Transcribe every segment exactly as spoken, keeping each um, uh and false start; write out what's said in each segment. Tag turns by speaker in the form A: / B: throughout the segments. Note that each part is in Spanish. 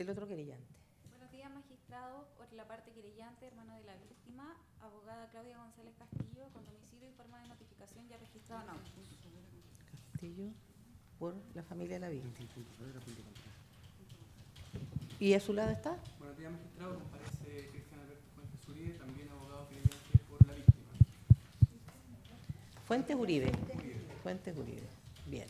A: El otro querellante.
B: Buenos días, magistrado. Por la parte querellante, hermano de la víctima, abogada Claudia González Castillo, con domicilio y forma de notificación ya registrado en autos.
A: Castillo, por la familia de la víctima. ¿Y a su lado está?
C: Buenos días, magistrado. Comparece Cristian Alberto Fuentes Uribe, también abogado querellante por la víctima.
A: Fuentes Uribe.
C: Uribe.
A: Fuentes Uribe. Bien.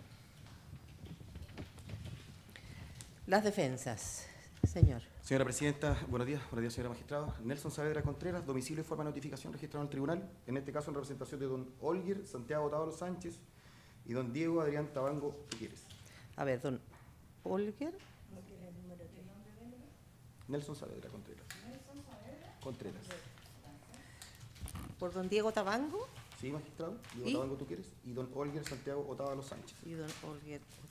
A: Las defensas. Señor.
D: Señora Presidenta, buenos días. Buenos días, señora magistrada. Nelson Saavedra Contreras, domicilio y forma de notificación registrado en el tribunal. En este caso, en representación de don Olguer Santiago Otavalo Sánchez y don Diego Adrián Tabango Figueres.
A: A ver, don Olguer.
D: Nelson Saavedra Contreras. Contreras.
A: Por don Diego Tabango.
D: Sí, magistrado. Diego
A: ¿Y?
D: Tabango, ¿tú quieres? Y don Olguer Santiago Otavalo Sánchez.
A: Y don Olguer Otavalo.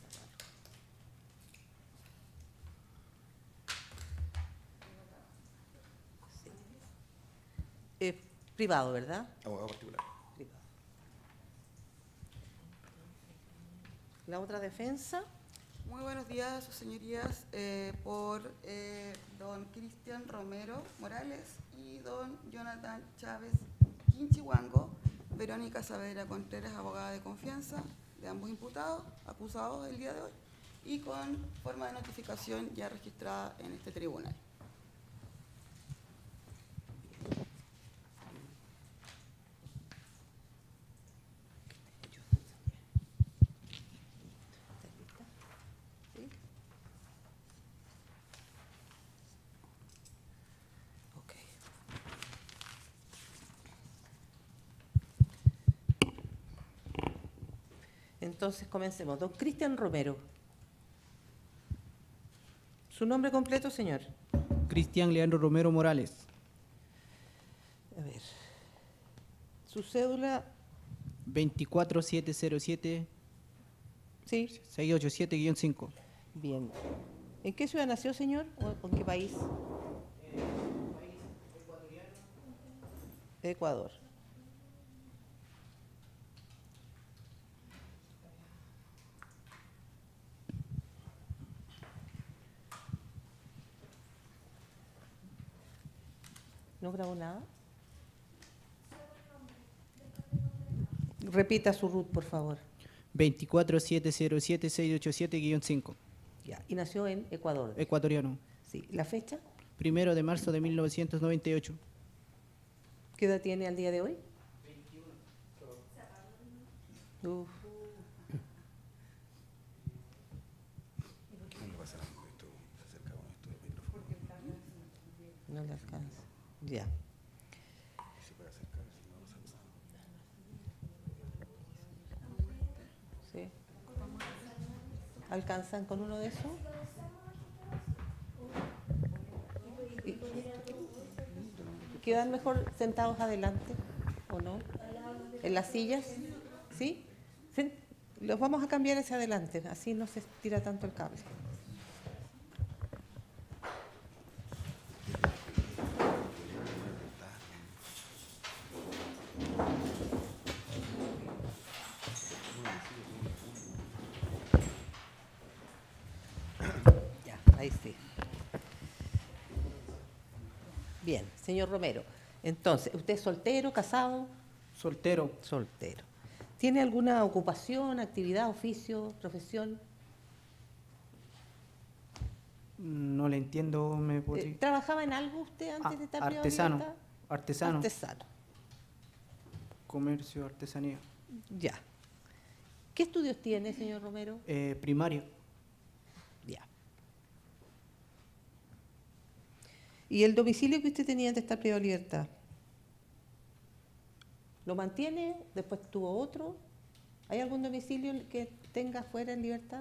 A: Sí. Eh, privado, ¿verdad?
D: Abogado particular.
A: Privado. La otra defensa.
E: Muy buenos días, sus señorías, eh, por eh, don Cristian Romero Morales y don Jonathan Chávez Quinchihuango, Verónica Saavedra Contreras, abogada de confianza de ambos imputados, acusados el día de hoy, y con forma de notificación ya registrada en este tribunal.
A: ¿Sí? Ok. Entonces comencemos. Don Cristian Romero. ¿Su nombre completo, señor?
F: Cristian Leandro Romero Morales.
A: A ver. Su cédula.
F: veinticuatro siete cero siete
A: Sí.
F: seis ocho siete guión cinco.
A: Bien. ¿En qué ciudad nació, señor? ¿O en qué país? Ecuador. ¿No grabó nada? Repita su R U T, por favor.
F: veinticuatro siete cero siete seis ocho siete guión cinco.
A: Ya. Y nació en Ecuador.
F: Ecuatoriano.
A: Sí. ¿La fecha?
F: Primero de marzo de mil novecientos noventa y ocho.
A: ¿Qué edad tiene al día de hoy? Uf. No le alcanza. Ya. ¿Sí? ¿Alcanzan con uno de esos? Y- ¿Quedan mejor sentados adelante o no? ¿En las sillas? ¿Sí? Sen- Los vamos a cambiar hacia adelante, así no se estira tanto el cable. Ya, ahí sí. Bien, señor Romero. Entonces, ¿usted es soltero, casado?
F: Soltero.
A: Soltero. ¿Tiene alguna ocupación, actividad, oficio, profesión?
F: No le entiendo. ¿Me podría-
A: Eh, ¿Trabajaba en algo usted antes
F: Ah,
A: de estar privado de
F: artesano.
A: libertad?
F: Artesano.
A: Artesano.
F: Comercio, artesanía.
A: Ya. ¿Qué estudios tiene, señor Romero?
F: Eh, primaria.
A: Ya. ¿Y el domicilio que usted tenía antes de estar privado de libertad? ¿Lo mantiene? ¿Después tuvo otro? ¿Hay algún domicilio que tenga fuera en libertad?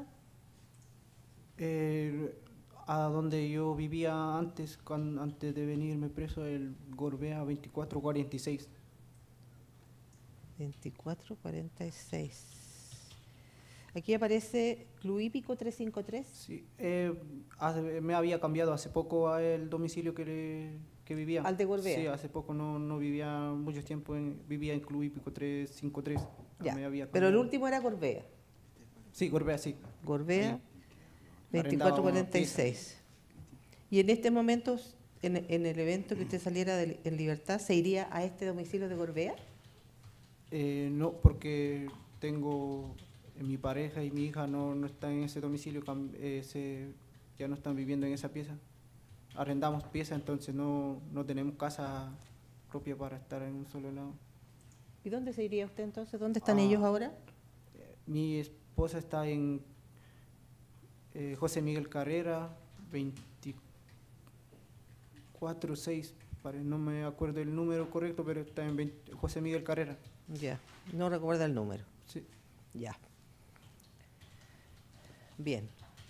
F: Eh, a donde yo vivía antes, cuan- antes de venirme preso, el Gorbea veinticuatro cuarenta y seis.
A: veinticuatro cuarenta y seis. Aquí aparece Club Hípico trescientos cincuenta y tres.
F: Sí, eh, hace- me había cambiado hace poco a el domicilio que, le, que vivía.
A: ¿Al de Gorbea?
F: Sí, hace poco no, no vivía mucho tiempo, en, vivía en Club Hípico trescientos cincuenta y tres.
A: Ya.
F: Me había
A: Pero el
F: cambiado.
A: último era Gorbea.
F: Sí, Gorbea, sí.
A: Gorbea
F: Ahí.
A: veinticuatro cuarenta y seis. Y en este momento, en, en el evento que usted saliera de- en libertad, ¿se iría a este domicilio de Gorbea?
F: Eh, no, porque tengo eh, mi pareja y mi hija no, no están en ese domicilio, cam- eh, se- ya no están viviendo en esa pieza. Arrendamos pieza, entonces no, no tenemos casa propia para estar en un solo lado.
A: ¿Y dónde se iría usted entonces? ¿Dónde están
F: Ah.
A: ellos ahora?
F: Mi esposa está en eh, José Miguel Carrera, veinticuatro seis, pare- no me acuerdo el número correcto, pero está en veinte José Miguel Carrera.
A: Ya, no recuerda el número.
F: Sí.
A: Ya. Bien.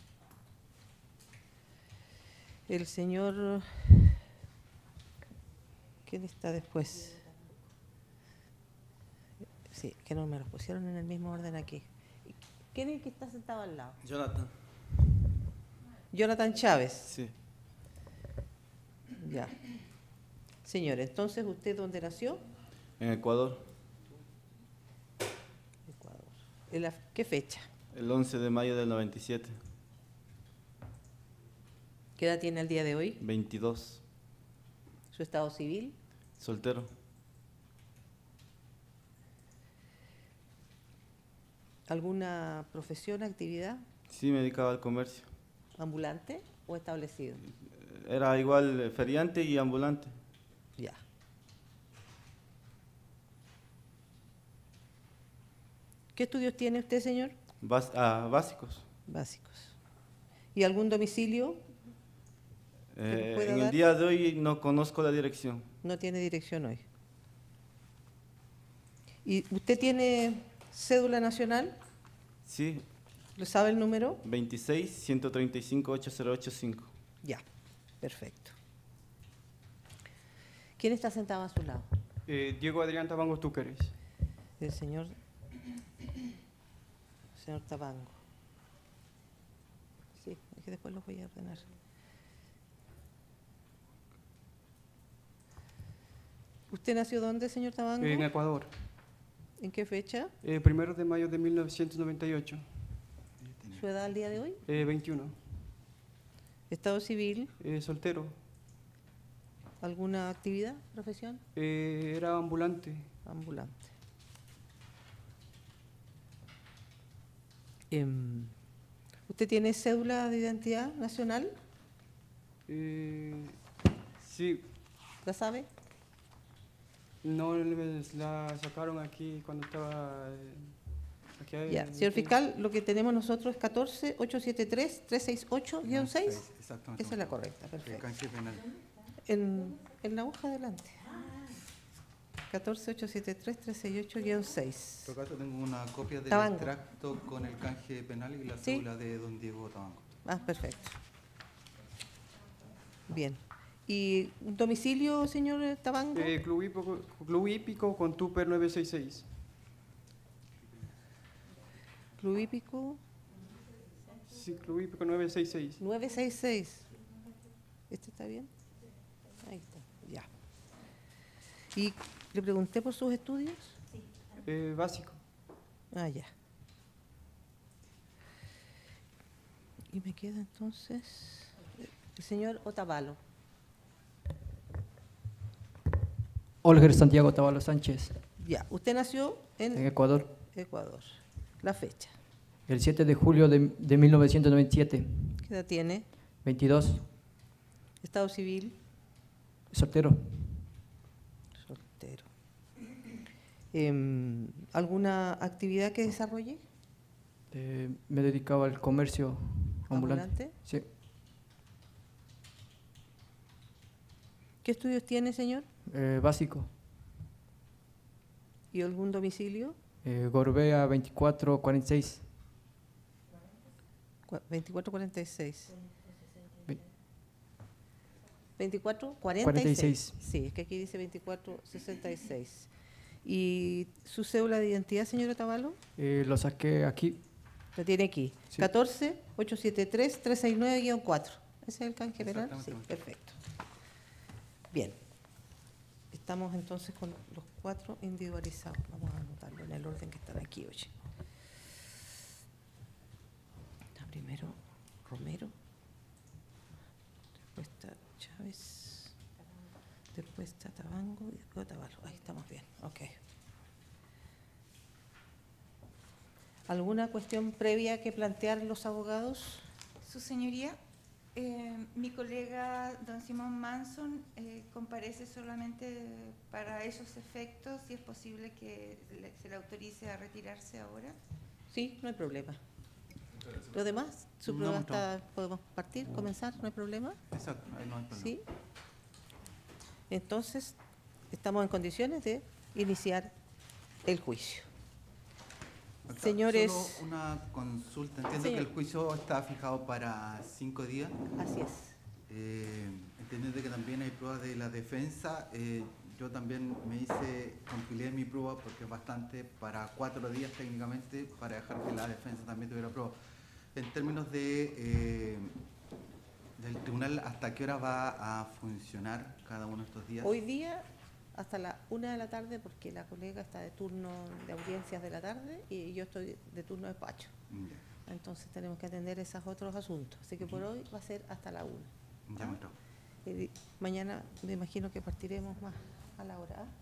A: El señor... ¿Quién está después? Sí, que no me los pusieron en el mismo orden aquí. ¿Quién es el que está sentado al lado?
G: Jonathan.
A: Jonathan Chávez.
G: Sí.
A: Ya. Señor, entonces, ¿usted dónde nació?
G: En Ecuador,
A: Ecuador. ¿En la- ¿Qué fecha?
G: el once de mayo del noventa y siete.
A: ¿Qué edad tiene el día de hoy?
G: veintidós.
A: ¿Su estado civil?
G: Soltero.
A: ¿Alguna profesión, actividad?
G: Sí, me dedicaba al comercio.
A: ¿Ambulante o establecido?
G: Era igual eh, feriante y ambulante.
A: Ya. ¿Qué estudios tiene usted, señor?
G: Bas- ah, básicos.
A: Básicos. ¿Y algún domicilio?
G: Eh,
A: pueda
G: en
A: dar?
G: el día de hoy no conozco la dirección.
A: No tiene dirección hoy. ¿Y usted tiene cédula nacional?
G: Sí,
A: ¿Le sabe el número?
G: veintiséis, ciento treinta y cinco, ochenta ochenta y cinco.
A: Ya, perfecto. ¿Quién está sentado a su lado?
H: Eh, Diego Adrián Tabango Túqueres.
A: El señor, señor Tabango. Sí, es que después los voy a ordenar. ¿Usted nació dónde, señor Tabango?
H: En Ecuador.
A: ¿En qué fecha?
H: Eh, primero de mayo de mil novecientos noventa y ocho.
A: ¿Su edad al día de hoy?
H: Eh, veintiuno.
A: ¿Estado civil?
H: Eh, soltero.
A: ¿Alguna actividad, profesión?
H: Eh, era ambulante.
A: Ambulante. Em, ¿Usted tiene cédula de identidad nacional?
H: Eh, sí,
A: ¿La sabe?
H: no me la sacaron aquí cuando estaba. eh, aquí hay-
A: Ya. Señor fiscal, lo que tenemos nosotros es catorce ochocientos setenta y tres trescientos sesenta y ocho guión seis.
D: Exactamente.
A: Esa es la correcta,
D: El
A: perfecto.
D: canje penal.
A: En, en la hoja adelante. catorce ochocientos setenta y tres trescientos sesenta y ocho guión seis.
D: En todo caso, tengo una copia del
A: Tabango.
D: extracto con el canje penal y la
A: Sí.
D: cédula de don Diego Tabango.
A: Ah, perfecto. Bien. ¿Y un domicilio, señor Tabango?
H: Eh, Club Hípico, Club Hípico con Tupper nueve seis seis.
A: Club Hípico
H: Sí, Club Hípico nueve seis seis.
A: nueve seis seis. ¿Este está bien? Ahí está, ya. ¿Y le pregunté por sus estudios?
H: Eh, básico.
A: Ah, ya. Y me queda entonces el señor Otavalo.
I: Olger Santiago Tabalo Sánchez,
A: Ya, usted nació
I: en
A: en
I: Ecuador,
A: Ecuador. La fecha.
I: el siete de julio de, de mil novecientos noventa y siete,
A: ¿Qué edad tiene?
I: veintidós,
A: Estado civil.
I: soltero.
A: Soltero. Em, ¿Alguna actividad que desarrolle?
I: Eh, me dedicaba al comercio ambulante.
A: ¿Ambulante?
I: Sí.
A: ¿Qué estudios tiene, señor?
I: Eh, básico,
A: ¿Y algún domicilio?
I: eh, Gorbea veinticuatro cuarenta y seis.
A: Cua- veinticuatro cuarenta y seis.
I: Ve-
A: veinticuatro cuarenta
I: cuarenta
A: y
I: y
A: seis.
I: seis.
A: Sí, es que aquí dice veinticuatro sesenta y seis. ¿Y su cédula de identidad, señora Tabalo?
I: Eh, lo saqué aquí.
A: La tiene aquí.
I: Sí.
A: catorce ochocientos setenta y tres trescientos sesenta y nueve guión cuatro. ¿Ese es el canje penal? Sí,
D: Exactamente.
A: perfecto. Bien. Estamos entonces con los cuatro individualizados. Vamos a anotarlo en el orden que están aquí, oye. Está primero Romero. Después Chávez, después está Tabango y después Otavalo. Ahí estamos bien, ok. ¿Alguna cuestión previa que plantear los abogados?
J: Su señoría, eh, mi colega don Simón Manson eh, comparece solamente para esos efectos, si es posible que le- se le autorice a retirarse ahora.
A: Sí, no hay problema. ¿Lo demás? ¿Su
K: No,
A: prueba
K: no.
A: está, podemos partir, comenzar? ¿No hay problema?
K: Exacto, ahí no hay problema.
A: Sí. Entonces, estamos en condiciones de iniciar el juicio.
K: Acá,
A: Señores,
K: Solo una consulta. Entiendo
A: Señor.
K: que el juicio está fijado para cinco días.
A: así es.
K: Eh, entendiendo que también hay pruebas de la defensa, eh, yo también me hice, compilé mi prueba porque es bastante para cuatro días técnicamente para dejar que la defensa también tuviera prueba. En términos de eh, del tribunal, ¿hasta qué hora va a funcionar cada uno de estos días?
A: Hoy día hasta la una de la tarde, porque la colega está de turno de audiencias de la tarde y yo estoy de turno de despacho.
K: Ya,
A: Entonces tenemos que atender esos otros asuntos. Así que por hoy va a ser hasta la una.
K: ya
A: ¿Ah?
K: me toca.
A: Eh, mañana me imagino que partiremos más a la hora. ¿ah?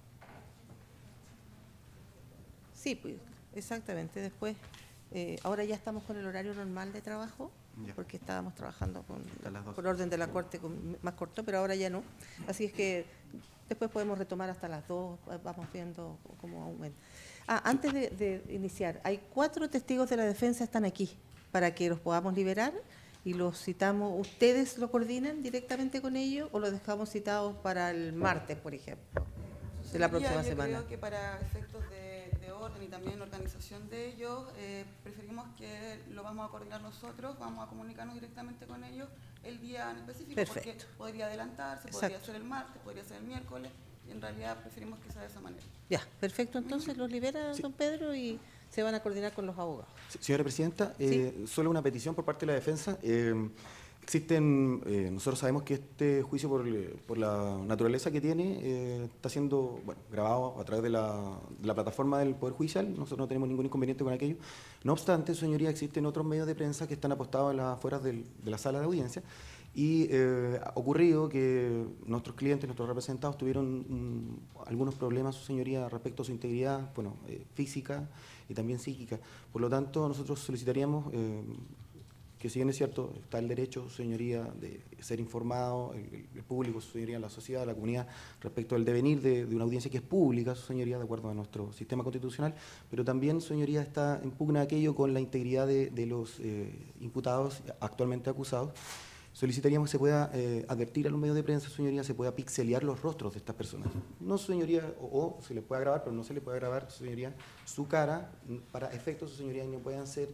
A: Sí, pues, exactamente. Después, eh, ahora ya estamos con el horario normal de trabajo,
K: Ya.
A: porque estábamos trabajando con,
K: Hasta las doce.
A: por orden de la Corte con- más corto, pero ahora ya no. Así es que después podemos retomar hasta las dos, vamos viendo cómo aumenta. Ah, antes de, de iniciar, hay cuatro testigos de la defensa están aquí para que los podamos liberar y los citamos. ¿Ustedes lo coordinan directamente con ellos o los dejamos citados para el martes, por ejemplo, de la
E: Señoría,
A: próxima
E: yo
A: semana?
E: creo que para efectos de, de orden y también organización de ellos, eh, preferimos que lo vamos a coordinar nosotros, vamos a comunicarnos directamente con ellos el día en específico,
A: Perfecto.
E: porque podría adelantarse, podría
A: Exacto.
E: ser el martes, podría ser el miércoles, y en realidad preferimos que sea de esa manera.
A: Ya, perfecto. Entonces los libera don Pedro y se van a coordinar con los abogados.
D: Sí, señora Presidenta, eh, solo una petición por parte de la defensa. Eh, existen, eh, nosotros sabemos que este juicio, por, eh, por la naturaleza que tiene, eh, está siendo bueno, grabado a través de la, de la plataforma del Poder Judicial. Nosotros no tenemos ningún inconveniente con aquello. No obstante, señoría, existen otros medios de prensa que están apostados en las afueras del- de la sala de audiencia. Y eh, ha ocurrido que nuestros clientes, nuestros representados tuvieron mm, algunos problemas, su señoría, respecto a su integridad, bueno, eh, física y también psíquica. Por lo tanto, nosotros solicitaríamos eh, que, si bien es cierto, está el derecho, su señoría, de ser informado, el, el público, su señoría, la sociedad, la comunidad, respecto al devenir de, de una audiencia que es pública, su señoría, de acuerdo a nuestro sistema constitucional, pero también, su señoría, está en pugna aquello con la integridad de, de los eh, imputados actualmente acusados. Solicitaríamos que se pueda eh, advertir a los medios de prensa, señoría, se pueda pixelear los rostros de estas personas. No, señoría, o, o se les puede grabar, pero no se le puede grabar, señoría, su cara mm, para efectos, señoría, que no puedan ser,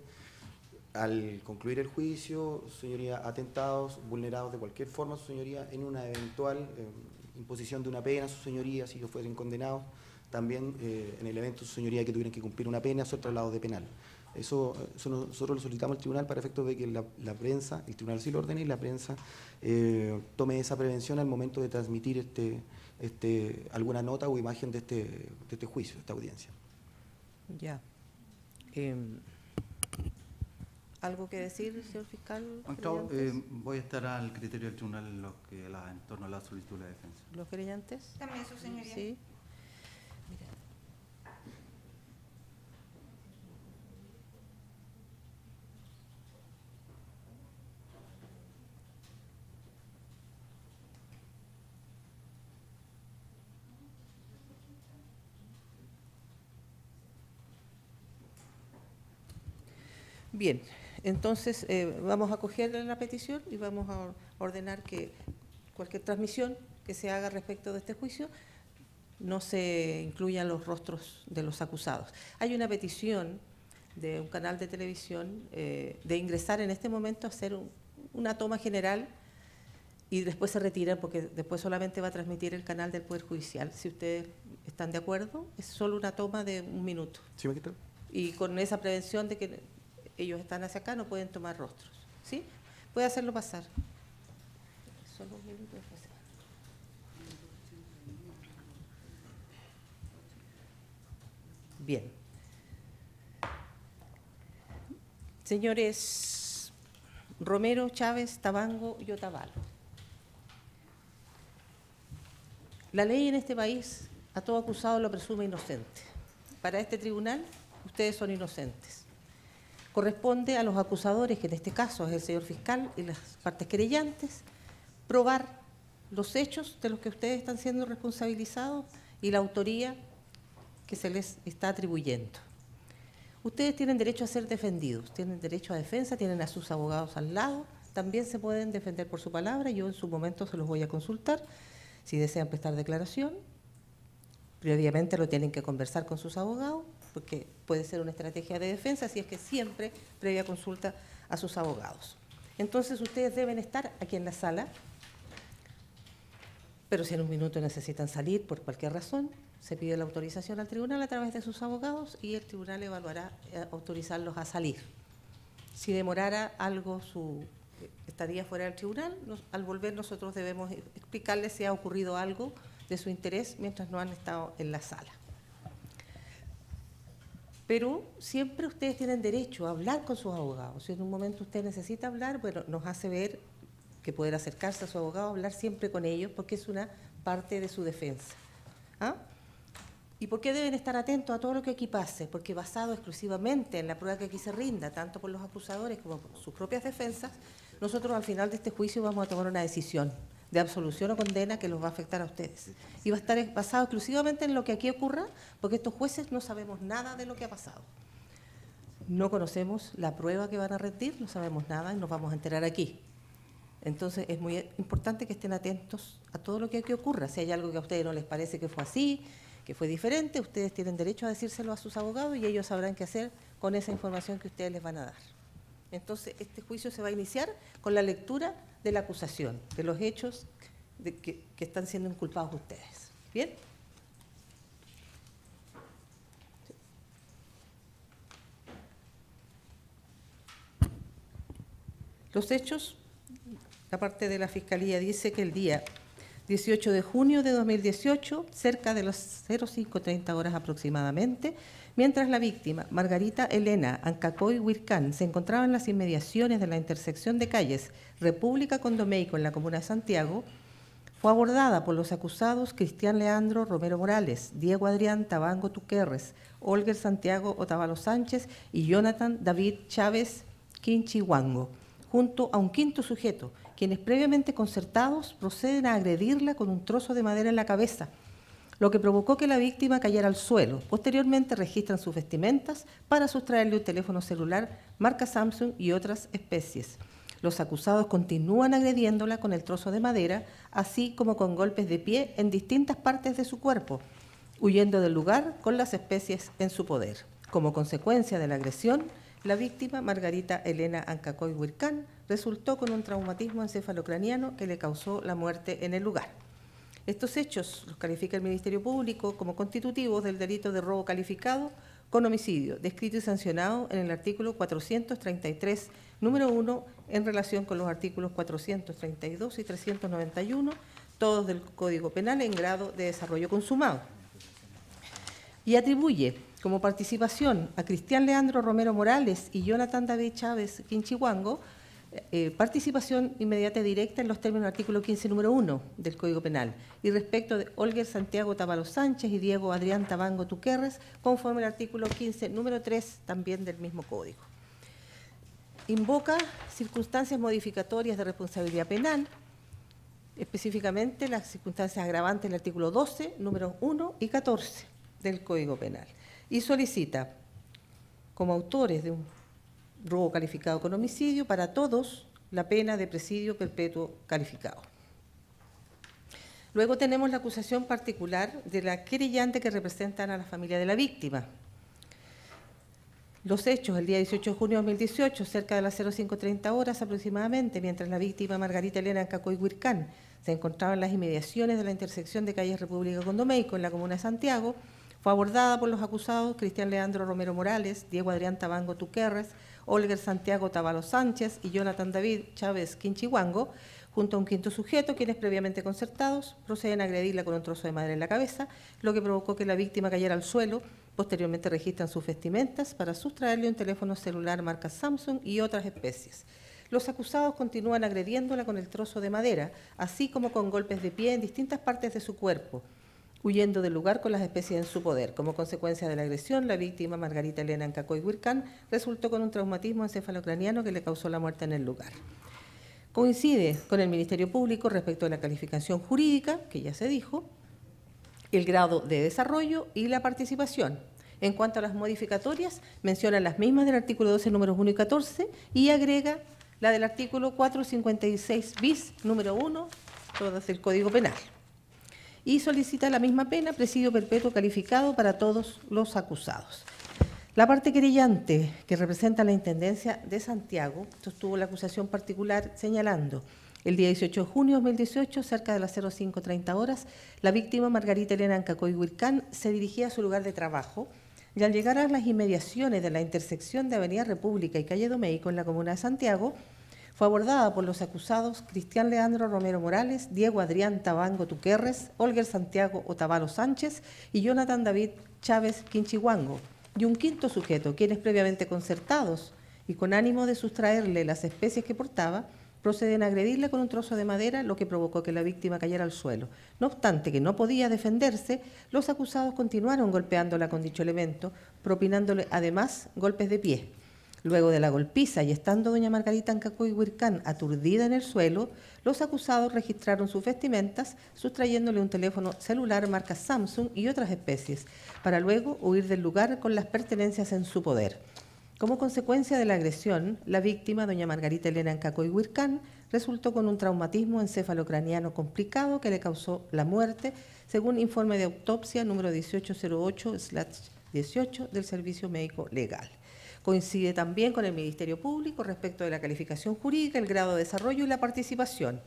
D: al concluir el juicio, señoría, atentados, vulnerados de cualquier forma, su señoría, en una eventual eh, imposición de una pena, su señoría, si ellos fuesen condenados, también eh, en el evento, su señoría, que tuvieran que cumplir una pena, ser traslados de penal. Eso, eso nosotros lo solicitamos al tribunal para efectos de que la, la prensa, el tribunal sí lo ordene y la prensa eh, tome esa prevención al momento de transmitir este, este, alguna nota o imagen de este, de este juicio, de esta audiencia.
A: Ya. Eh, ¿Algo que decir, señor fiscal?
K: Gustavo,
A: querellantes?
K: eh, voy a estar al criterio del tribunal en, lo que la, en torno a la solicitud de la defensa.
A: ¿Los querellantes?
J: También, su señoría.
A: Sí. Bien, entonces eh, vamos a acoger la petición y vamos a ordenar que cualquier transmisión que se haga respecto de este juicio no se incluyan los rostros de los acusados. Hay una petición de un canal de televisión eh, de ingresar en este momento a hacer un- una toma general y después se retiran porque después solamente va a transmitir el canal del Poder Judicial. Si ustedes están de acuerdo, es solo una toma de un minuto.
D: ¿Sí, magistrado?
A: Y con esa prevención de que ellos están hacia acá, no pueden tomar rostros. ¿Sí? Puede hacerlo pasar. Solo un minuto después. Bien. Señores Romero, Chávez, Tabango y Otavalo. La ley en este país a todo acusado lo presume inocente. Para este tribunal, ustedes son inocentes. Corresponde a los acusadores, que en este caso es el señor fiscal y las partes querellantes, probar los hechos de los que ustedes están siendo responsabilizados y la autoría que se les está atribuyendo. Ustedes tienen derecho a ser defendidos, tienen derecho a defensa, tienen a sus abogados al lado, también se pueden defender por su palabra, yo en su momento se los voy a consultar, si desean prestar declaración, previamente lo tienen que conversar con sus abogados, porque puede ser una estrategia de defensa, si es que siempre previa consulta a sus abogados. Entonces ustedes deben estar aquí en la sala, pero si en un minuto necesitan salir por cualquier razón, se pide la autorización al tribunal a través de sus abogados y el tribunal evaluará eh, autorizarlos a salir. Si demorara algo su estadía fuera del tribunal, nos, al volver nosotros debemos explicarles si ha ocurrido algo de su interés mientras no han estado en la sala. Pero siempre ustedes tienen derecho a hablar con sus abogados. Si en un momento usted necesita hablar, bueno, nos hace ver que poder acercarse a su abogado, hablar siempre con ellos, porque es una parte de su defensa. ¿Ah? ¿Y por qué deben estar atentos a todo lo que aquí pase? Porque basado exclusivamente en la prueba que aquí se rinda, tanto por los acusadores como por sus propias defensas, nosotros al final de este juicio vamos a tomar una decisión de absolución o condena que los va a afectar a ustedes. Y va a estar basado exclusivamente en lo que aquí ocurra, porque estos jueces no sabemos nada de lo que ha pasado. No conocemos la prueba que van a rendir, no sabemos nada y nos vamos a enterar aquí. Entonces es muy importante que estén atentos a todo lo que aquí ocurra. Si hay algo que a ustedes no les parece que fue así, que fue diferente, ustedes tienen derecho a decírselo a sus abogados y ellos sabrán qué hacer con esa información que ustedes les van a dar. Entonces, este juicio se va a iniciar con la lectura de la acusación, de los hechos de que, que están siendo inculpados ustedes. ¿Bien? Los hechos, la parte de la Fiscalía dice que el día dieciocho de junio de dos mil dieciocho, cerca de las cinco treinta horas aproximadamente, mientras la víctima, Margarita Elena Ancacoy Huircán, se encontraba en las inmediaciones de la intersección de calles República con Domeico en la comuna de Santiago, fue abordada por los acusados Cristian Leandro Romero Morales, Diego Adrián Tabango Tuquerres, Olger Santiago Otavalo Sánchez y Jonathan David Chávez Quinchihuango, junto a un quinto sujeto, quienes previamente concertados proceden a agredirla con un trozo de madera en la cabeza, lo que provocó que la víctima cayera al suelo. Posteriormente registran sus vestimentas para sustraerle un teléfono celular marca Samsung y otras especies. Los acusados continúan agrediéndola con el trozo de madera, así como con golpes de pie en distintas partes de su cuerpo, huyendo del lugar con las especies en su poder. Como consecuencia de la agresión, la víctima, Margarita Elena Ancacoy Huircán, resultó con un traumatismo encefalocraniano que le causó la muerte en el lugar. Estos hechos los califica el Ministerio Público como constitutivos del delito de robo calificado con homicidio, descrito y sancionado en el artículo cuatrocientos treinta y tres, número uno, en relación con los artículos cuatrocientos treinta y dos y trescientos noventa y uno, todos del Código Penal en grado de desarrollo consumado. Y atribuye como participación a Cristian Leandro Romero Morales y Jonathan David Chávez Quinchihuango, eh, participación inmediata y directa en los términos del artículo quince, número uno del Código Penal, y respecto de Olger Santiago Otavalo Sánchez y Diego Adrián Tabango Tuquerres, conforme al artículo quince, número tres, también del mismo Código. Invoca circunstancias modificatorias de responsabilidad penal, específicamente las circunstancias agravantes del artículo doce, números uno y catorce del Código Penal, y solicita, como autores de un robo calificado con homicidio, para todos la pena de presidio perpetuo calificado. Luego tenemos la acusación particular de la querellante que representan a la familia de la víctima. Los hechos, el día dieciocho de junio de dos mil dieciocho, cerca de las cinco treinta horas aproximadamente, mientras la víctima Margarita Elena Ancacoy Huircán se encontraba en las inmediaciones de la intersección de calles República con Domeico en la comuna de Santiago, fue abordada por los acusados Cristian Leandro Romero Morales, Diego Adrián Tabango Tuquerres, Olger Santiago Otavalo Sánchez y Jonathan David Chávez Quinchihuango, junto a un quinto sujeto, quienes previamente concertados proceden a agredirla con un trozo de madera en la cabeza, lo que provocó que la víctima cayera al suelo. Posteriormente registran sus vestimentas para sustraerle un teléfono celular marca Samsung y otras especies. los acusados continúan agrediéndola con el trozo de madera, así como con golpes de pie en distintas partes de su cuerpo, huyendo del lugar con las especies en su poder. Como consecuencia de la agresión, la víctima, Margarita Elena Ancacoy Huircán, resultó con un traumatismo encefalocraniano que le causó la muerte en el lugar. Coincide con el Ministerio Público respecto a la calificación jurídica, que ya se dijo, el grado de desarrollo y la participación. En cuanto a las modificatorias, menciona las mismas del artículo doce, números uno y catorce, y agrega la del artículo cuatrocientos cincuenta y seis bis, número uno, todas del Código Penal. Y solicita la misma pena, presidio perpetuo calificado para todos los acusados. La parte querellante, que representa la Intendencia de Santiago, sostuvo la acusación particular señalando: el día dieciocho de junio de dos mil dieciocho, cerca de las cero cinco treinta horas, la víctima Margarita Elena Ancacoy Huircán se dirigía a su lugar de trabajo y al llegar a las inmediaciones de la intersección de Avenida República y Calle Domeico en la comuna de Santiago, fue abordada por los acusados Cristian Leandro Romero Morales, Diego Adrián Tabango Tuquerres, Olger Santiago Otavalo Sánchez y Jonathan David Chávez Quinchihuango, y un quinto sujeto, quienes previamente concertados y con ánimo de sustraerle las especies que portaba, proceden a agredirla con un trozo de madera, lo que provocó que la víctima cayera al suelo. No obstante que no podía defenderse, los acusados continuaron golpeándola con dicho elemento, propinándole además golpes de pie. Luego de la golpiza y estando doña Margarita Ancacoy Huircán aturdida en el suelo, los acusados registraron sus vestimentas, sustrayéndole un teléfono celular marca Samsung y otras especies, para luego huir del lugar con las pertenencias en su poder. Como consecuencia de la agresión, la víctima, doña Margarita Elena Ancacoy Huircán, resultó con un traumatismo encefalocraniano complicado que le causó la muerte, según informe de autopsia número dieciocho cero ocho dieciocho del Servicio Médico Legal. Coincide también con el Ministerio Público respecto de la calificación jurídica, el grado de desarrollo y la participación.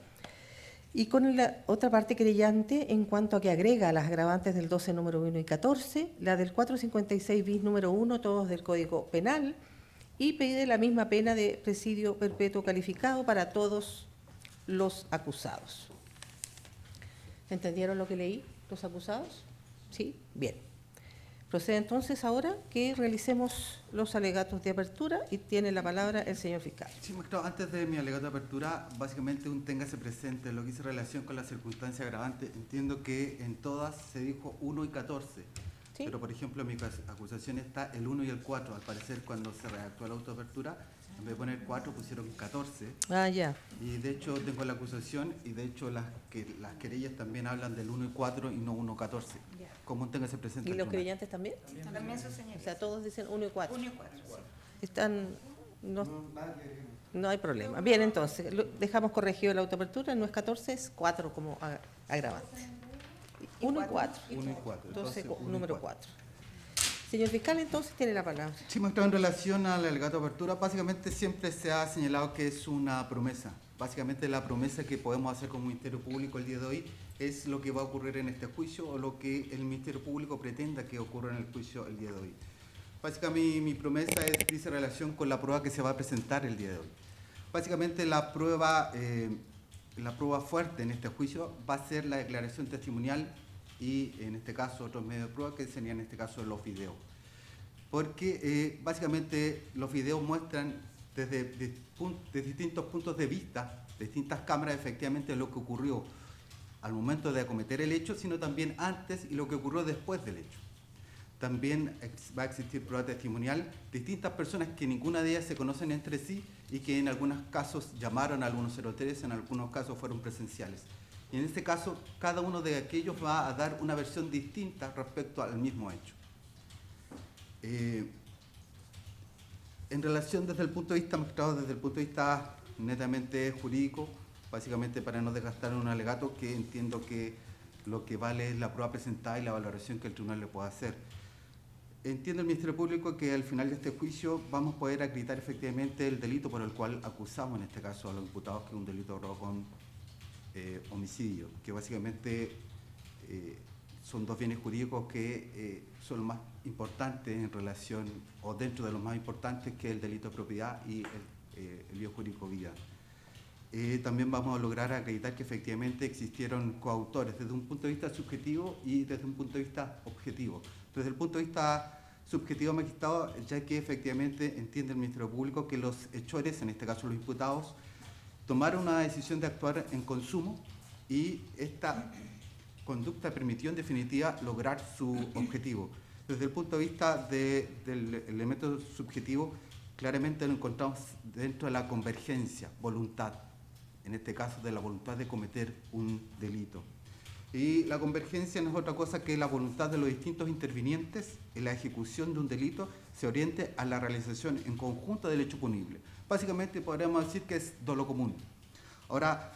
A: Y con la otra parte querellante, en cuanto a que agrega las agravantes del doce, número uno y catorce, la del cuatrocientos cincuenta y seis bis, número uno, todos del Código Penal, y pide la misma pena de presidio perpetuo calificado para todos los acusados. ¿Entendieron lo que leí, los acusados? ¿Sí? Bien. Procede entonces ahora que realicemos los alegatos de apertura y tiene la palabra el señor fiscal.
K: Sí, magistrado, antes de mi alegato de apertura, básicamente un téngase presente lo que hice relación con la circunstancia agravante. Entiendo que en todas se dijo uno y catorce, ¿sí? Pero por ejemplo en mi acusación está el uno y el cuatro. Al parecer cuando se redactó la autoapertura, en vez de poner cuatro pusieron catorce.
A: Ah, ya.
K: Y de hecho tengo la acusación y de hecho las, que, las querellas también hablan del uno y cuatro y no uno y catorce. Ya. Como téngase presente.
A: ¿Y los creyentes también?
J: También, también sus señores.
A: O sea, todos dicen uno y cuatro.
J: uno y cuatro, sí.
A: Están, no, no hay problema. Bien, entonces, lo, dejamos corregido la autoapertura, no es catorce, es cuatro como agravante. uno y cuatro.
K: uno y cuatro.
A: Entonces, número cuatro. Señor fiscal, entonces tiene la palabra.
K: Sí, magistrado, en relación al alegato de apertura, básicamente siempre se ha señalado que es una promesa. Básicamente la promesa que podemos hacer como Ministerio Público el día de hoy es lo que va a ocurrir en este juicio o lo que el Ministerio Público pretenda que ocurra en el juicio el día de hoy. Básicamente mi, mi promesa es, dice relación con la prueba que se va a presentar el día de hoy. Básicamente la prueba, eh, la prueba fuerte en este juicio va a ser la declaración testimonial y en este caso otros medios de prueba que serían en este caso los videos. Porque eh, básicamente los videos muestran desde, de, de distintos puntos de vista, de distintas cámaras efectivamente lo que ocurrió al momento de acometer el hecho, sino también antes y lo que ocurrió después del hecho. También va a existir prueba testimonial de distintas personas que ninguna de ellas se conocen entre sí y que en algunos casos llamaron a algunos cero tres, en algunos casos fueron presenciales. Y en este caso, cada uno de aquellos va a dar una versión distinta respecto al mismo hecho. Eh, en relación desde el punto de vista, magistrado, desde el punto de vista netamente jurídico, básicamente para no desgastar un alegato, que entiendo que lo que vale es la prueba presentada y la valoración que el tribunal le pueda hacer. Entiende el Ministerio Público que al final de este juicio vamos a poder acreditar efectivamente el delito por el cual acusamos en este caso a los imputados, que es un delito de robo con eh, homicidio, que básicamente eh, son dos bienes jurídicos que eh, son los más importantes en relación, o dentro de los más importantes, que es el delito de propiedad y el, eh, el bien jurídico vida. Eh, también vamos a lograr acreditar que efectivamente existieron coautores desde un punto de vista subjetivo y desde un punto de vista objetivo. Desde el punto de vista subjetivo, magistrado, ya que efectivamente entiende el Ministerio Público que los hechores, en este caso los imputados, tomaron una decisión de actuar en consumo y esta conducta permitió en definitiva lograr su objetivo. Desde el punto de vista de, del elemento subjetivo, claramente lo encontramos dentro de la convergencia, voluntad, en este caso de la voluntad de cometer un delito. Y la convergencia no es otra cosa que la voluntad de los distintos intervinientes en la ejecución de un delito se oriente a la realización en conjunto del hecho punible. Básicamente podríamos decir que es dolo común. Ahora,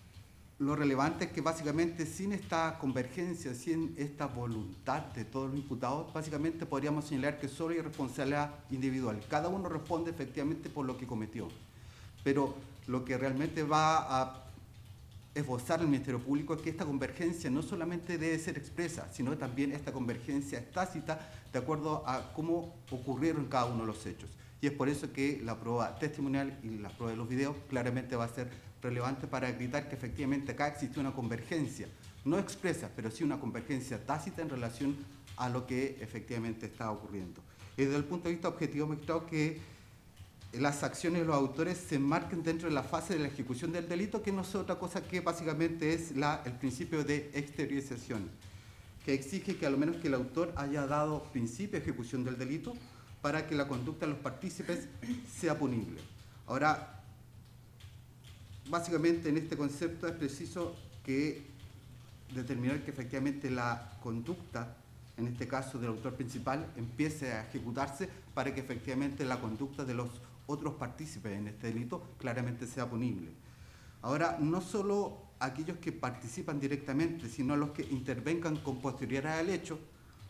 K: lo relevante es que básicamente sin esta convergencia, sin esta voluntad de todos los imputados, básicamente podríamos señalar que solo hay responsabilidad individual. Cada uno responde efectivamente por lo que cometió. Pero lo que realmente va a esbozar el Ministerio Público es que esta convergencia no solamente debe ser expresa, sino que también esta convergencia es tácita de acuerdo a cómo ocurrieron cada uno de los hechos. Y es por eso que la prueba testimonial y la prueba de los videos claramente va a ser relevante para acreditar que efectivamente acá existe una convergencia, no expresa, pero sí una convergencia tácita en relación a lo que efectivamente está ocurriendo. Y desde el punto de vista objetivo, me creo que las acciones de los autores se enmarquen dentro de la fase de la ejecución del delito, que no es otra cosa que básicamente es la, el principio de exteriorización, que exige que a lo menos que el autor haya dado principio de ejecución del delito para que la conducta de los partícipes sea punible. Ahora, básicamente en este concepto es preciso que determinar que efectivamente la conducta, en este caso del autor principal, empiece a ejecutarse para que efectivamente la conducta de los otros partícipes en este delito claramente sea punible. Ahora, no solo aquellos que participan directamente, sino los que intervengan con posterioridad al hecho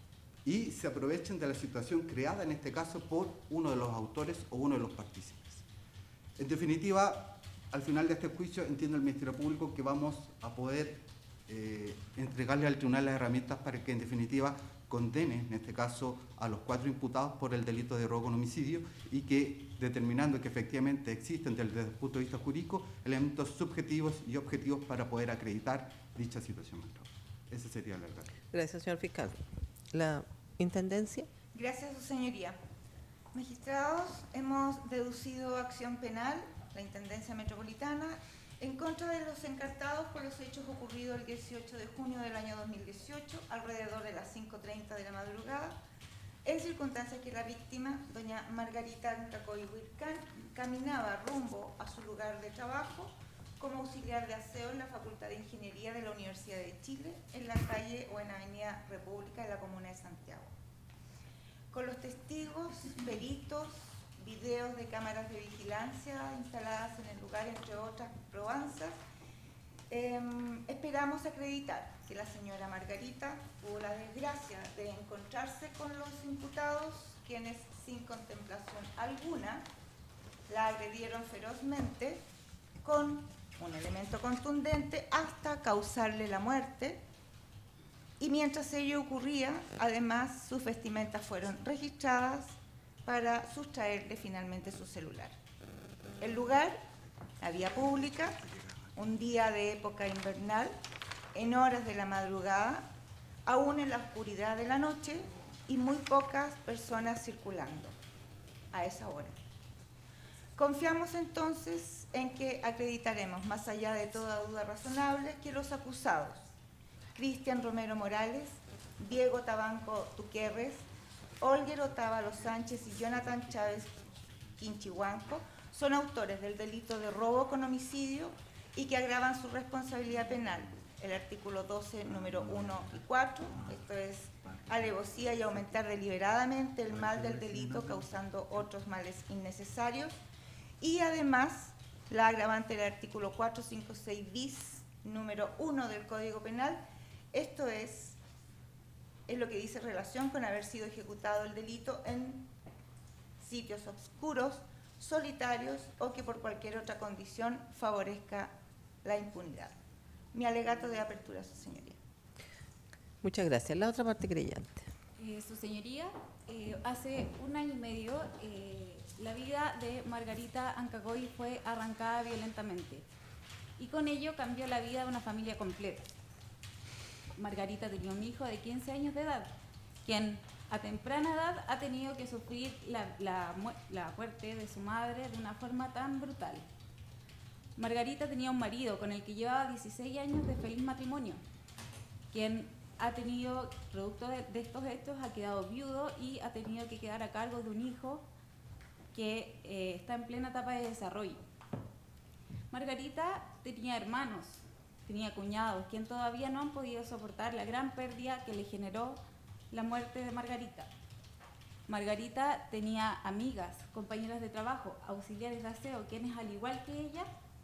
K: y se aprovechen de la situación creada en este caso por uno de los autores o uno de los partícipes. En definitiva, al final de este juicio entiende el Ministerio Público que vamos a poder eh, entregarle al tribunal las herramientas para que en definitiva condene, en este caso, a los cuatro imputados por el delito de robo con homicidio y que, determinando que efectivamente existen desde el punto de vista jurídico elementos subjetivos y objetivos para poder acreditar dicha situación. Ese sería el alcalde.
A: Gracias, señor fiscal. La Intendencia.
J: Gracias, su señoría. Magistrados, hemos deducido acción penal, la Intendencia Metropolitana, en contra de los encartados por los hechos ocurridos el dieciocho de junio del año dos mil dieciocho, alrededor de las cinco treinta de la madrugada, en circunstancias que la víctima, doña Margarita Ancacoy Huircán, caminaba rumbo a su lugar de trabajo como auxiliar de aseo en la Facultad de Ingeniería de la Universidad de Chile, en la calle o en Avenida República de la Comuna de Santiago. Con los testigos, peritos, videos de cámaras de vigilancia instaladas en el lugar, entre otras probanzas, eh, esperamos acreditar que la señora Margarita tuvo la desgracia de encontrarse con los imputados, quienes sin contemplación alguna la agredieron ferozmente con un elemento contundente hasta causarle la muerte, y mientras ello ocurría, además sus vestimentas fueron registradas para sustraerle finalmente su celular. El lugar, la vía pública, un día de época invernal, en horas de la madrugada, aún en la oscuridad de la noche y muy pocas personas circulando a esa hora. Confiamos entonces en que acreditaremos, más allá de toda duda razonable, que los acusados, Cristian Romero Morales, Diego Tabanco Tuquerres, Olguer Otávalo Sánchez y Jonathan Chávez Quinchihuanco, son autores del delito de robo con homicidio y que agravan su responsabilidad penal, el artículo doce, número uno y cuatro, esto es alevosía y aumentar deliberadamente el mal del delito causando otros males innecesarios, y además la agravante del artículo cuatrocientos cincuenta y seis bis, número uno del Código Penal, esto es, es lo que dice relación con haber sido ejecutado el delito en sitios oscuros, solitarios o que por cualquier otra condición favorezca la impunidad. Mi alegato de apertura, su señoría.
A: Muchas gracias. La otra parte creyente.
B: Eh, su señoría, eh, hace un año y medio eh, la vida de Margarita Ancacoy fue arrancada violentamente y con ello cambió la vida de una familia completa. Margarita tenía un hijo de quince años de edad, quien A temprana edad ha tenido que sufrir la, la, la muerte de su madre de una forma tan brutal. Margarita tenía un marido con el que llevaba dieciséis años de feliz matrimonio, quien ha tenido, producto de, de estos hechos, ha quedado viudo y ha tenido que quedar a cargo de un hijo que eh, está en plena etapa de desarrollo. Margarita tenía hermanos, tenía cuñados, quien todavía no han podido soportar la gran pérdida que le generó la muerte de Margarita. Margarita tenía amigas, compañeras de trabajo, auxiliares de aseo, quienes al igual que ella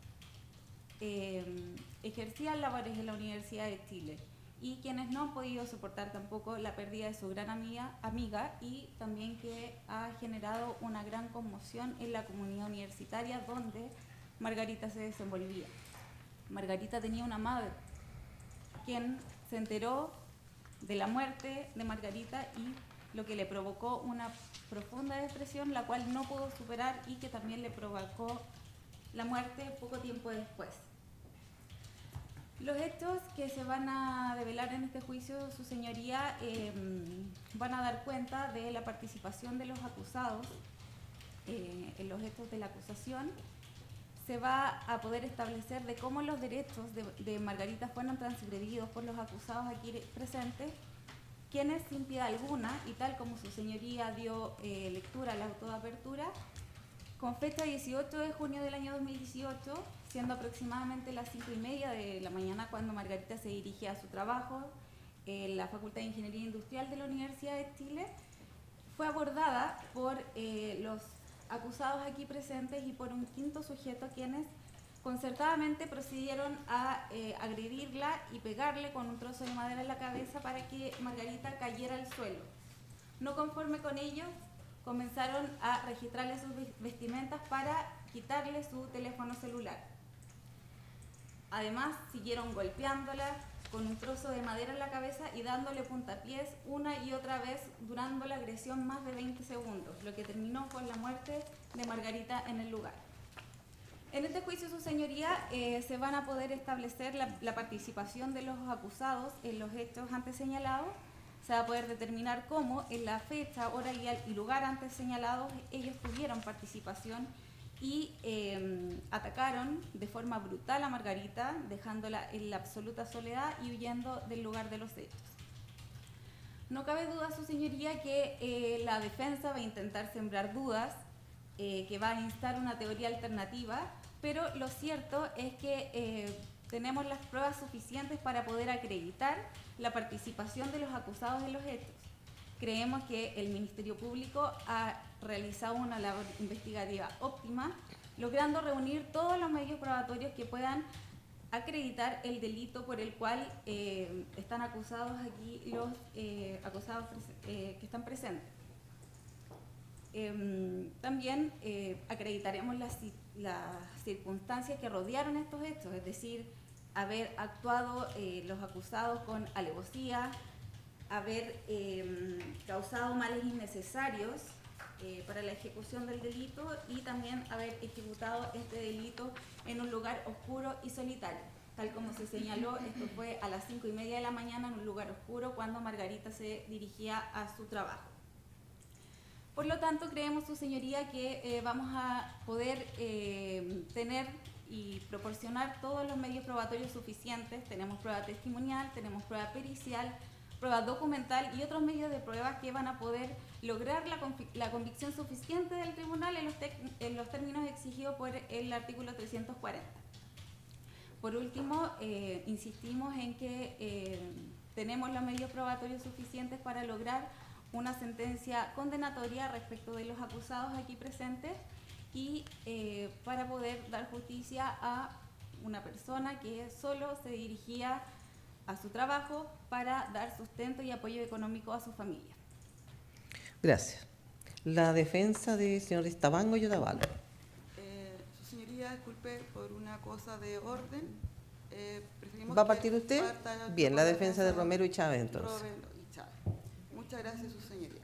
B: eh, ejercían labores en la Universidad de Chile y quienes no han podido soportar tampoco la pérdida de su gran amiga, amiga y también que ha generado una gran conmoción en la comunidad universitaria donde Margarita se desenvolvía. Margarita tenía una madre, quien se enteró de la muerte de Margarita y lo que le provocó una profunda depresión, la cual no pudo superar y que también le provocó la muerte poco tiempo después. Los hechos que se van a develar en este juicio, su señoría, eh, van a dar cuenta de la participación de los acusados eh, en los hechos de la acusación. Se va a poder establecer de cómo los derechos de, de Margarita fueron transgredidos por los acusados aquí presentes, quienes sin piedad alguna, y tal como su señoría dio eh, lectura a la auto de apertura, con fecha dieciocho de junio del año dos mil dieciocho, siendo aproximadamente las cinco y media de la mañana cuando Margarita se dirigía a su trabajo en la Facultad de Ingeniería Industrial de la Universidad de Chile, fue abordada por eh, los acusados aquí presentes y por un quinto sujeto quienes concertadamente procedieron a eh, agredirla y pegarle con un trozo de madera en la cabeza para que Margarita cayera al suelo. No conforme con ello, comenzaron a registrarle sus vestimentas para quitarle su teléfono celular. Además, siguieron golpeándola con un trozo de madera en la cabeza y dándole puntapiés una y otra vez, durando la agresión más de veinte segundos, lo que terminó con la muerte de Margarita en el lugar. En este juicio, su señoría, eh, se van a poder establecer la, la participación de los acusados en los hechos antes señalados. Se va a poder determinar cómo en la fecha, hora y, y lugar antes señalados ellos tuvieron participación y eh, atacaron de forma brutal a Margarita, dejándola en la absoluta soledad y huyendo del lugar de los hechos. No cabe duda, su señoría, que eh, la defensa va a intentar sembrar dudas, eh, que va a instar una teoría alternativa, pero lo cierto es que eh, tenemos las pruebas suficientes para poder acreditar la participación de los acusados en los hechos. Creemos que el Ministerio Público ha realizado una labor investigativa óptima, logrando reunir todos los medios probatorios que puedan acreditar el delito por el cual eh, están acusados aquí los eh, acusados eh, que están presentes. Eh, también eh, acreditaremos las, las circunstancias que rodearon estos hechos, es decir, haber actuado eh, los acusados con alevosía, haber eh, causado males innecesarios eh, para la ejecución del delito y también haber ejecutado este delito en un lugar oscuro y solitario. Tal como se señaló, esto fue a las cinco y media de la mañana en un lugar oscuro cuando Margarita se dirigía a su trabajo. Por lo tanto, creemos, su señoría, que eh, vamos a poder eh, tener y proporcionar todos los medios probatorios suficientes. Tenemos prueba testimonial, tenemos prueba pericial, prueba documental y otros medios de prueba que van a poder lograr la, la convicción suficiente del tribunal en los, en los términos exigidos por el artículo trescientos cuarenta. Por último, eh, insistimos en que eh, tenemos los medios probatorios suficientes para lograr una sentencia condenatoria respecto de los acusados aquí presentes y eh, para poder dar justicia a una persona que solo se dirigía a su trabajo para dar sustento y apoyo económico a su familia.
A: Gracias. La defensa del señor Estabango y Otavalo.
E: Eh, su señoría, disculpe por una cosa de orden. Eh,
A: ¿Va a partir usted? Bien, la defensa de Romero y Chávez entonces.
E: Romero y Chávez. Muchas gracias, su señoría.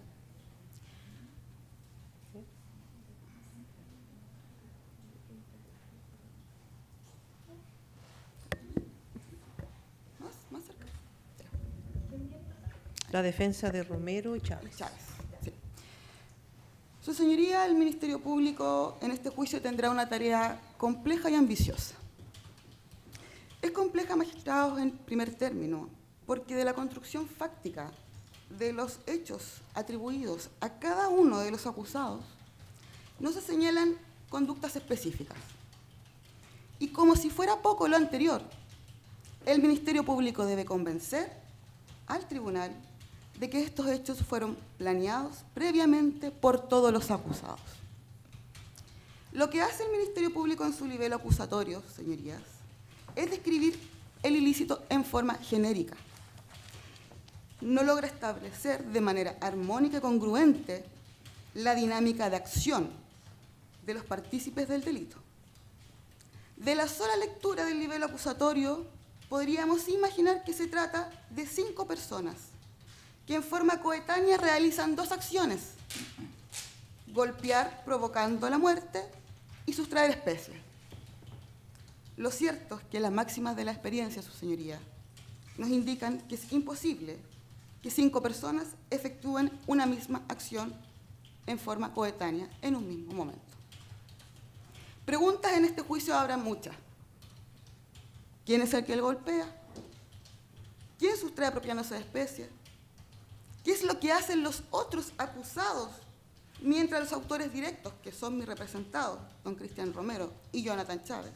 E: Más, más cerca.
A: La defensa de Romero y Chávez.
E: Chávez, sí. Su señoría, el Ministerio Público en este juicio tendrá una tarea compleja y ambiciosa. Es compleja, magistrados, en primer término, porque de la construcción fáctica de los hechos atribuidos a cada uno de los acusados no se señalan conductas específicas. Y como si fuera poco lo anterior, el Ministerio Público debe convencer al tribunal de que estos hechos fueron planeados previamente por todos los acusados. Lo que hace el Ministerio Público en su nivel acusatorio, señorías, es describir el ilícito en forma genérica. No logra establecer de manera armónica y congruente la dinámica de acción de los partícipes del delito. De la sola lectura del nivel acusatorio, podríamos imaginar que se trata de cinco personas que en forma coetánea realizan dos acciones: golpear provocando la muerte y sustraer especies. Lo cierto es que las máximas de la experiencia, su señoría, nos indican que es imposible que cinco personas efectúen una misma acción en forma coetánea en un mismo momento. Preguntas en este juicio habrá muchas. ¿Quién es el que le golpea? ¿Quién sustrae apropiándose de especies? ¿Qué es lo que hacen los otros acusados mientras los autores directos, que son mis representados, don Cristian Romero y Jonathan Chávez,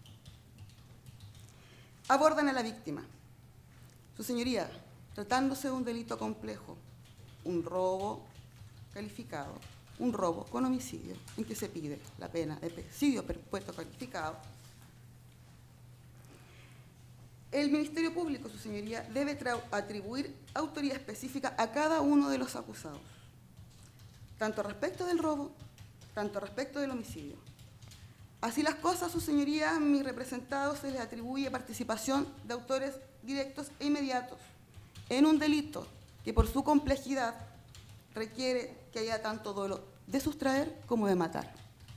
E: abordan a la víctima? Su señoría, tratándose de un delito complejo, un robo calificado, un robo con homicidio, en que se pide la pena de homicidio perpetuo calificado, el Ministerio Público, su señoría, debe atribuir autoría específica a cada uno de los acusados, tanto respecto del robo, tanto respecto del homicidio. Así las cosas, su señoría, a mis representados se les atribuye participación de autores directos e inmediatos en un delito que por su complejidad requiere que haya tanto dolo de sustraer como de matar.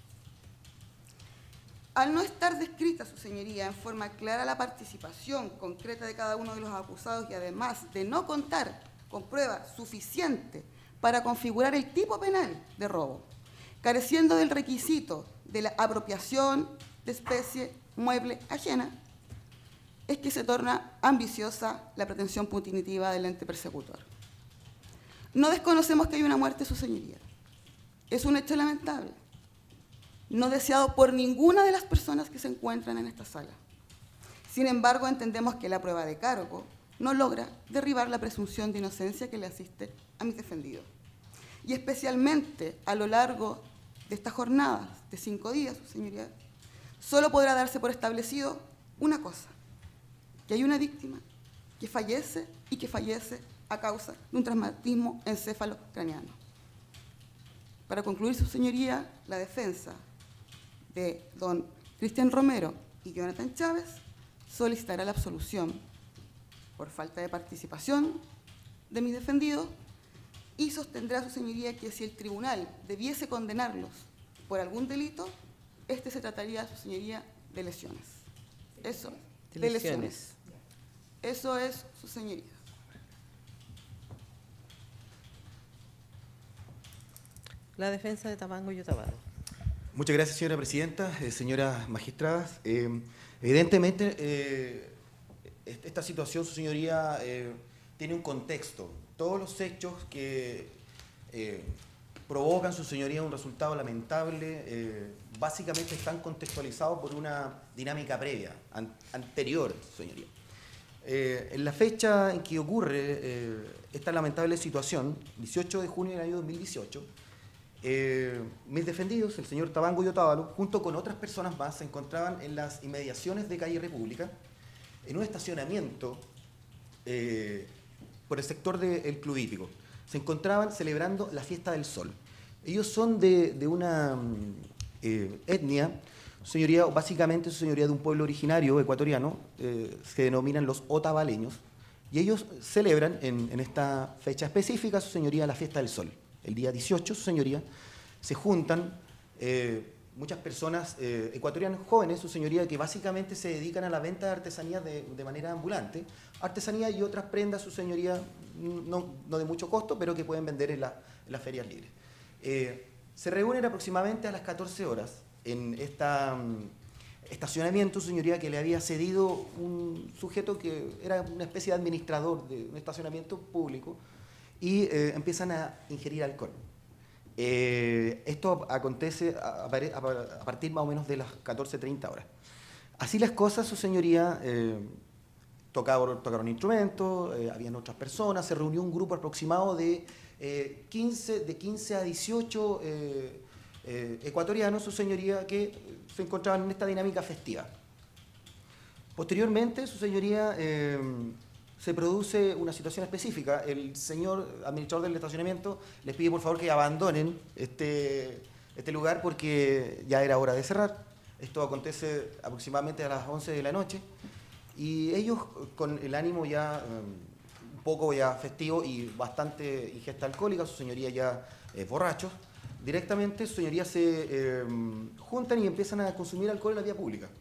E: Al no estar descrita, su señoría, en forma clara la participación concreta de cada uno de los acusados y además de no contar con prueba suficiente para configurar el tipo penal de robo, careciendo del requisito de la apropiación de especie mueble ajena, es que se torna ambiciosa la pretensión punitiva del ente persecutor. No desconocemos que hay una muerte, su señoría. Es un hecho lamentable, no deseado por ninguna de las personas que se encuentran en esta sala. Sin embargo, entendemos que la prueba de cargo no logra derribar la presunción de inocencia que le asiste a mis defendidos. Y especialmente a lo largo de estas jornadas de cinco días, su señoría, solo podrá darse por establecido una cosa: que hay una víctima que fallece y que fallece a causa de un traumatismo encéfalo-craneano. Para concluir, su señoría, la defensa de don Cristian Romero y Jonathan Chávez solicitará la absolución por falta de participación de mis defendidos y sostendrá, su señoría, que si el tribunal debiese condenarlos por algún delito, este se trataría, su señoría, de lesiones. Eso, de, de lesiones. lesiones. Eso es, su señoría.
A: La defensa de Tabango y Otavalo.
D: Muchas gracias, señora presidenta, eh, señoras magistradas. Eh, evidentemente, eh, esta situación, su señoría, eh, tiene un contexto. Todos los hechos que eh, provocan, su señoría, un resultado lamentable, eh, básicamente están contextualizados por una dinámica previa, an anterior, su señoría. Eh, en la fecha en que ocurre eh, esta lamentable situación, dieciocho de junio del año dos mil dieciocho, Eh, mis defendidos, el señor Tabango y Otavalo, junto con otras personas más, se encontraban en las inmediaciones de Calle República, en un estacionamiento eh, por el sector del Club Hípico. Se encontraban celebrando la Fiesta del Sol. Ellos son de, de una eh, etnia, señoría, básicamente, señoría, de un pueblo originario ecuatoriano, eh, se denominan los otavaleños, y ellos celebran en, en esta fecha específica, su señoría, la Fiesta del Sol. El día dieciocho, su señoría, se juntan eh, muchas personas eh, ecuatorianas jóvenes, su señoría, que básicamente se dedican a la venta de artesanías de, de manera ambulante, artesanía y otras prendas, su señoría, no, no de mucho costo, pero que pueden vender en, la, en las ferias libres. Eh, se reúnen aproximadamente a las catorce horas en este estacionamiento, su señoría, que le había cedido un sujeto que era una especie de administrador de un estacionamiento público, y eh, empiezan a ingerir alcohol. Eh, esto acontece a, a, a partir más o menos de las catorce treinta horas. Así las cosas, su señoría, eh, tocaron, tocaron instrumentos, eh, habían otras personas, se reunió un grupo aproximado de, eh, quince, de quince a dieciocho eh, eh, ecuatorianos, su señoría, que se encontraban en esta dinámica festiva. Posteriormente, su señoría, eh, se produce una situación específica. El señor administrador del estacionamiento les pide por favor que abandonen este, este lugar porque ya era hora de cerrar. Esto acontece aproximadamente a las once de la noche y ellos, con el ánimo ya um, un poco ya festivo y bastante ingesta alcohólica, su señoría ya eh, borrachos, directamente su señoría se eh, juntan y empiezan a consumir alcohol en la vía pública.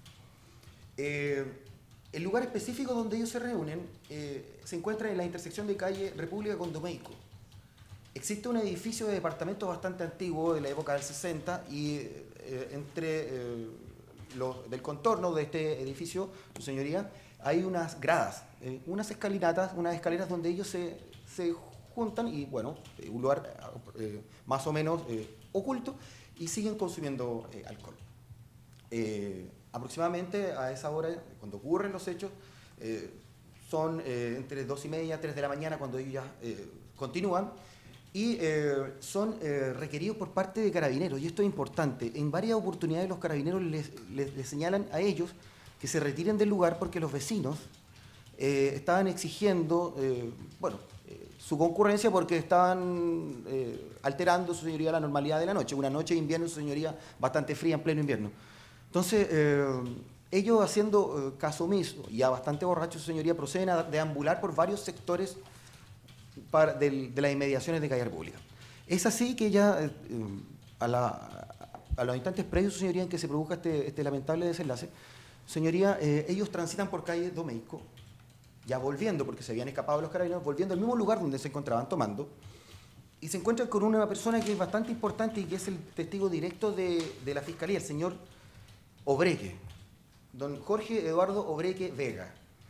D: Eh, El lugar específico donde ellos se reúnen eh, se encuentra en la intersección de calle República con Domeico. Existe un edificio de departamentos bastante antiguo de la época del sesenta y eh, entre eh, los, del contorno de este edificio, su señoría, hay unas gradas, eh, unas escalinatas, unas escaleras donde ellos se, se juntan y, bueno, un lugar eh, más o menos eh, oculto y siguen consumiendo eh, alcohol. Eh, Aproximadamente a esa hora, cuando ocurren los hechos, eh, son eh, entre dos y media, tres de la mañana, cuando ellos ya eh, continúan, y eh, son eh, requeridos por parte de carabineros. Y esto es importante. En varias oportunidades los carabineros les, les, les señalan a ellos que se retiren del lugar porque los vecinos eh, estaban exigiendo, eh, bueno, eh, su concurrencia porque estaban eh, alterando, su señoría, la normalidad de la noche. Una noche de invierno, su señoría, bastante fría en pleno invierno. Entonces, eh, ellos haciendo eh, caso omiso, ya bastante borrachos, su señoría, proceden a deambular por varios sectores para, de, de las inmediaciones de calle República. Es así que ya eh, a, la, a los instantes previos, su señoría, en que se produzca este, este lamentable desenlace, señoría, eh, ellos transitan por calle Domeico, ya volviendo, porque se habían escapado los carabineros, volviendo al mismo lugar donde se encontraban tomando, y se encuentran con una persona que es bastante importante y que es el testigo directo de, de la Fiscalía, el señor Obreque, don Jorge Eduardo Obreque Vega.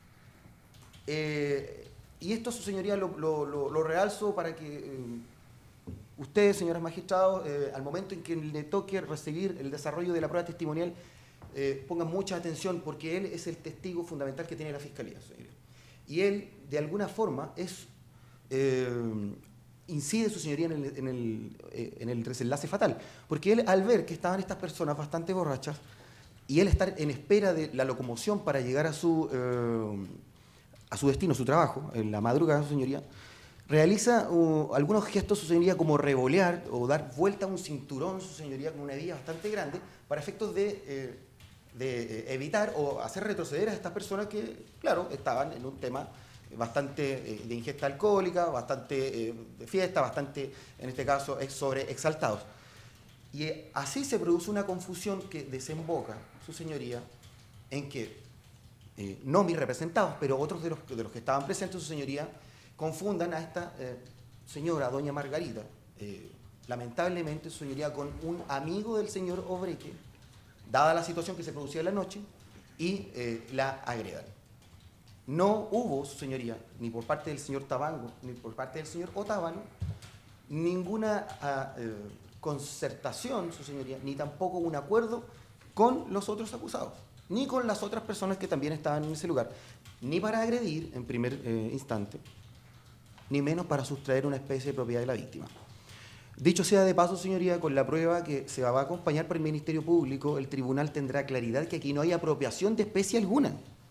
D: Eh, y esto, su señoría, lo, lo, lo, lo realzo para que eh, ustedes, señores magistrados, eh, al momento en que le toque recibir el desarrollo de la prueba testimonial, eh, pongan mucha atención, porque él es el testigo fundamental que tiene la Fiscalía, señoría. Y él, de alguna forma, es, eh, incide, su señoría, en el, en, el, eh, en el desenlace fatal, porque él, al ver que estaban estas personas bastante borrachas, y él estar en espera de la locomoción para llegar a su, eh, a su destino, a su trabajo, en la madrugada, su señoría, realiza uh, algunos gestos, su señoría, como revolear o dar vuelta a un cinturón, su señoría, con una hebilla bastante grande, para efectos de, eh, de eh, evitar o hacer retroceder a estas personas que, claro, estaban en un tema bastante eh, de ingesta alcohólica, bastante eh, de fiesta, bastante, en este caso, sobre exaltados. Y así se produce una confusión que desemboca, su señoría, en que, eh, no mis representados, pero otros de los, de los que estaban presentes, su señoría, confundan a esta eh, señora, doña Margarita, eh, lamentablemente, su señoría, con un amigo del señor Obreque, dada la situación que se producía en la noche, y eh, la agredan. No hubo, su señoría, ni por parte del señor Tabango, ni por parte del señor Otávalo, ninguna uh, eh, concertación, su señoría, ni tampoco un acuerdo con los otros acusados, ni con las otras personas que también estaban en ese lugar, ni para agredir en primer eh, instante, ni menos para sustraer una especie de propiedad de la víctima. Dicho sea de paso, señoría, con la prueba que se va a acompañar por el Ministerio Público, el tribunal tendrá claridad que aquí no hay apropiación de especie alguna.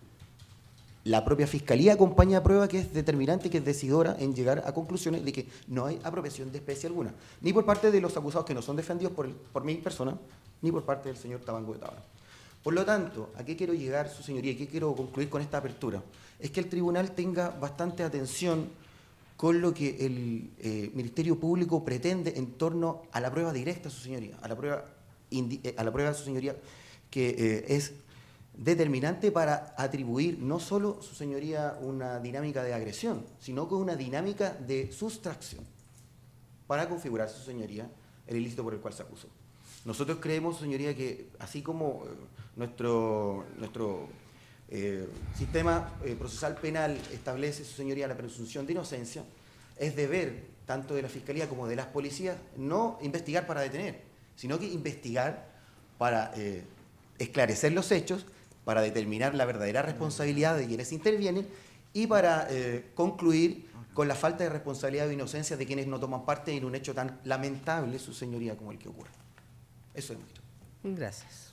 D: La propia Fiscalía acompaña a prueba que es determinante, que es decidora en llegar a conclusiones de que no hay apropiación de especie alguna, ni por parte de los acusados que no son defendidos por, el, por mi persona, ni por parte del señor Tabango de Tábano. Por lo tanto, ¿a qué quiero llegar, su señoría, y qué quiero concluir con esta apertura? Es que el tribunal tenga bastante atención con lo que el eh, Ministerio Público pretende en torno a la prueba directa, su señoría, a la prueba indi- eh, a la prueba, su señoría, que eh, es determinante para atribuir no solo, su señoría, una dinámica de agresión, sino que una dinámica de sustracción para configurar, su señoría, el ilícito por el cual se acusó. Nosotros creemos, su señoría, que así como eh, nuestro, nuestro eh, sistema eh, procesal penal establece, su señoría, la presunción de inocencia, es deber tanto de la Fiscalía como de las policías no investigar para detener, sino que investigar para eh, esclarecer los hechos, para determinar la verdadera responsabilidad de quienes intervienen y para eh, concluir con la falta de responsabilidad o inocencia de quienes no toman parte en un hecho tan lamentable, su señoría, como el que ocurre. Eso es nuestro.
A: Gracias.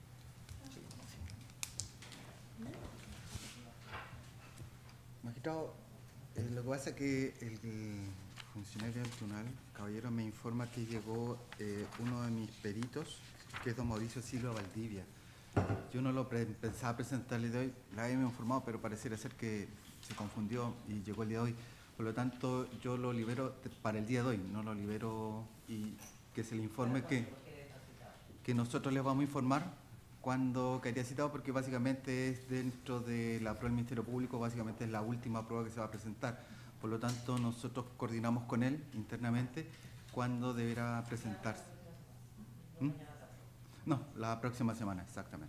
K: Magistrado, eh, lo que pasa es que el, el funcionario del tribunal, caballero, me informa que llegó eh, uno de mis peritos, que es don Mauricio Silva Valdivia. Yo no lo pre pensaba presentarle de hoy, la habíamos informado, pero pareciera ser que se confundió y llegó el día de hoy. Por lo tanto, yo lo libero para el día de hoy, no lo libero y que se le informe que, que nosotros les vamos a informar cuando quedaría citado, porque básicamente es dentro de la prueba del Ministerio Público, básicamente es la última prueba que se va a presentar. Por lo tanto, nosotros coordinamos con él internamente cuándo deberá presentarse. ¿Mm? No, la próxima semana, exactamente.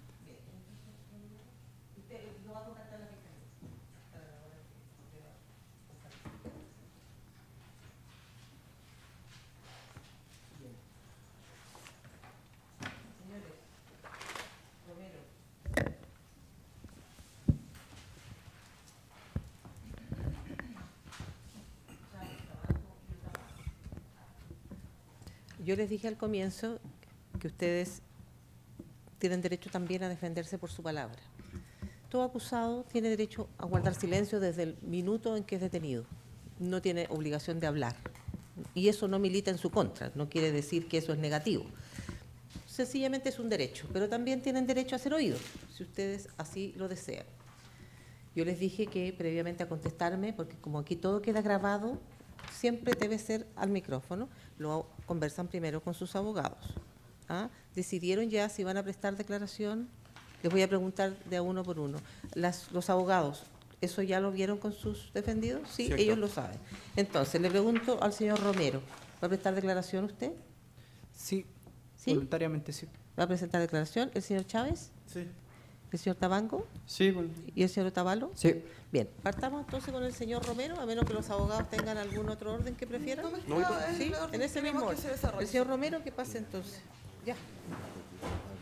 A: Yo les dije al comienzo que ustedes tienen derecho también a defenderse por su palabra. Todo acusado tiene derecho a guardar silencio desde el minuto en que es detenido. No tiene obligación de hablar. Y eso no milita en su contra, no quiere decir que eso es negativo. Sencillamente es un derecho, pero también tienen derecho a ser oídos, si ustedes así lo desean. Yo les dije que previamente a contestarme, porque como aquí todo queda grabado, siempre debe ser al micrófono, lo conversan primero con sus abogados. ¿Ah? ¿Decidieron ya si van a prestar declaración? Les voy a preguntar de a uno por uno. Las, los abogados, ¿eso ya lo vieron con sus defendidos? Sí,
F: Cierto.
A: ellos lo saben. Entonces, le pregunto al señor Romero, ¿va a prestar declaración usted?
F: Sí,
A: ¿Sí?
F: voluntariamente sí.
A: ¿Va a presentar declaración el señor Chávez?
H: Sí.
A: ¿El señor Tabango?
H: Sí, bueno.
A: ¿Y el señor Otavalo?
I: Sí.
A: Bien, partamos entonces con el señor Romero, a menos que los abogados tengan algún otro orden que prefieran.
E: No, magistrado, es
A: Sí,
E: el orden
A: en ese
E: que queremos
A: mismo
E: que
A: orden.
E: se desarrolle.
A: El señor Romero, ¿qué pasa entonces? Ya.